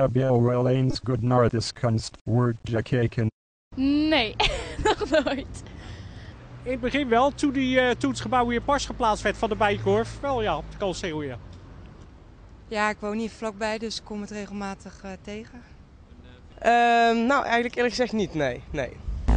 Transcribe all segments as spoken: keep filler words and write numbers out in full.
Heb je wel eens goed naar de kunst wordt gekeken? Nee, nog nooit. In het begin wel, toen, die, uh, toen het gebouw weer pas geplaatst werd van de Bijenkorf. Wel ja, op de Kalseeuw, ja. Ja, ik woon hier vlakbij, dus ik kom het regelmatig uh, tegen. Uh, nou, eigenlijk eerlijk gezegd niet, nee. nee.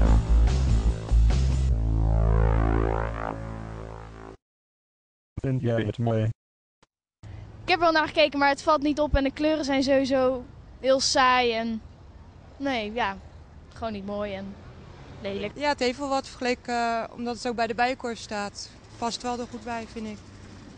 Vind jij het mooi? Ik heb er wel naar gekeken, maar het valt niet op en de kleuren zijn sowieso heel saai en... Nee, ja, gewoon niet mooi en lelijk. Ja, het heeft wel wat vergeleken, uh, omdat het ook bij de Bijenkorf staat. Past wel er goed bij, vind ik.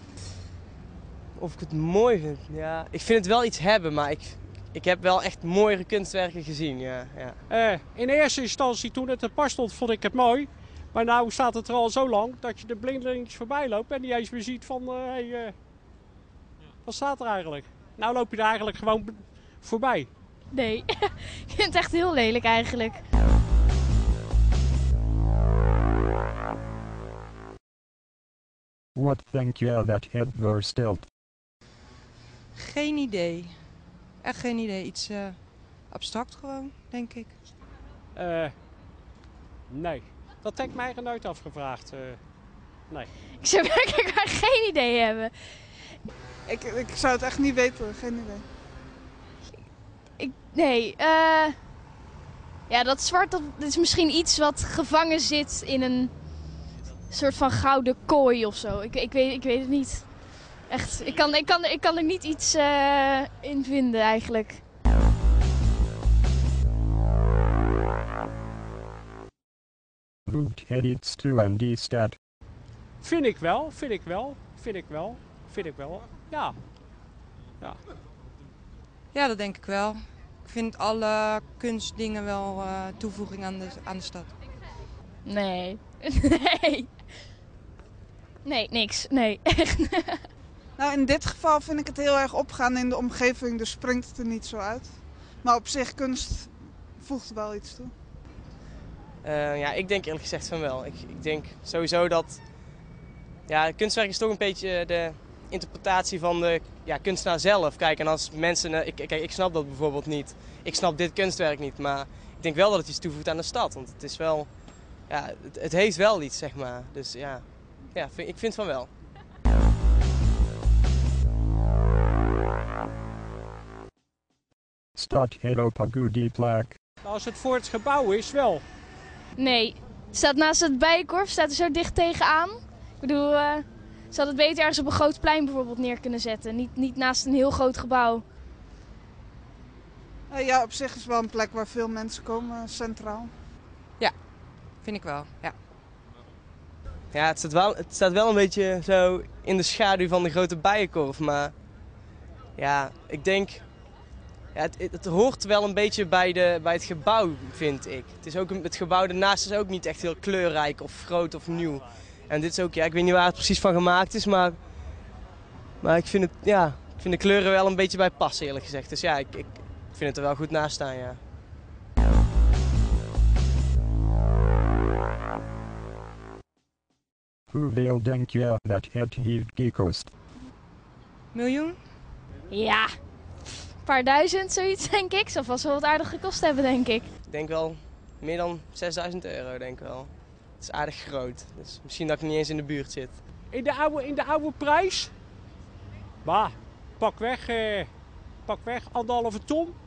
Of ik het mooi vind? Ja, ik vind het wel iets hebben, maar ik, ik heb wel echt mooiere kunstwerken gezien, ja. ja. Uh, in eerste instantie, toen het er pas stond, vond ik het mooi. Maar nu staat het er al zo lang dat je er blindelings voorbij loopt en niet eens meer ziet van... Uh, hey, uh, wat staat er eigenlijk? Nou loop je er eigenlijk gewoon voorbij. Nee, ik vind het echt heel lelijk eigenlijk. Wat denk je dat het voorstelt? Geen idee. Echt geen idee. Iets uh, abstract gewoon, denk ik. Uh, nee, dat heb ik mij eigenlijk nooit afgevraagd. Uh, nee. Ik zou werkelijk maar geen idee hebben. Ik, ik zou het echt niet weten, geen idee. Ik, nee, uh, ja, dat zwart dat is misschien iets wat gevangen zit in een soort van gouden kooi of zo. Ik, ik, weet, ik weet het niet. Echt, ik kan, ik kan, ik kan er niet iets uh, in vinden eigenlijk. Voegt het iets toe aan die stad? Vind ik wel, vind ik wel, vind ik wel, vind ik wel, ja. Ja, ja dat denk ik wel. Ik vind alle kunstdingen wel uh, toevoeging aan de, aan de stad. Nee, nee. Nee, niks. Nee, echt. Nou, in dit geval vind ik het heel erg opgaan in de omgeving, dus springt het er niet zo uit. Maar op zich, kunst voegt wel iets toe. Uh, ja, ik denk eerlijk gezegd van wel. Ik, ik denk sowieso dat... Ja, kunstwerk is toch een beetje de interpretatie van de ja, kunstenaar zelf. Kijk, en als mensen... Ik, kijk, ik snap dat bijvoorbeeld niet. Ik snap dit kunstwerk niet, maar ik denk wel dat het iets toevoegt aan de stad. Want het is wel... Ja, het, het heeft wel iets, zeg maar. Dus ja, ja vind, ik vind van wel. Staat het op een goede plek? Als het voor het gebouw is, wel. Nee, het staat naast het Bijenkorf, staat er zo dicht tegenaan. Ik bedoel, uh, ze hadden het beter ergens op een groot plein bijvoorbeeld neer kunnen zetten. Niet, niet naast een heel groot gebouw. Uh, ja, op zich is het wel een plek waar veel mensen komen, centraal. Ja, vind ik wel, ja. Ja, het staat, wel, het staat wel een beetje zo in de schaduw van de grote Bijenkorf, maar ja, ik denk, ja, het, het hoort wel een beetje bij, de, bij het gebouw, vind ik. Het, is ook, het gebouw ernaast is ook niet echt heel kleurrijk of groot of nieuw. En dit is ook, ja, ik weet niet waar het precies van gemaakt is, maar, maar ik, vind het, ja, ik vind de kleuren wel een beetje bij passen, eerlijk gezegd. Dus ja, ik, ik vind het er wel goed naast staan, ja. Hoeveel denk je dat het heeft gekost? Miljoen? Ja, een paar duizend zoiets denk ik. Zal vast wel wat aardig gekost hebben, denk ik. Ik denk wel meer dan zesduizend euro, denk ik wel. Het is aardig groot, dus misschien dat ik niet eens in de buurt zit. In de oude, in de oude prijs? Maar, pak weg, eh, pak weg, anderhalve ton.